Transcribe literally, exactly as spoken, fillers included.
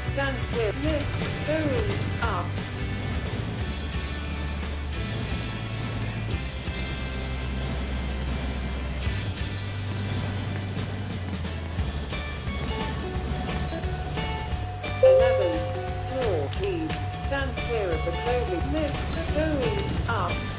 stand clear. Lift, going up. eleven. Floor, please. Stand clear of the clothing. Lift, going up.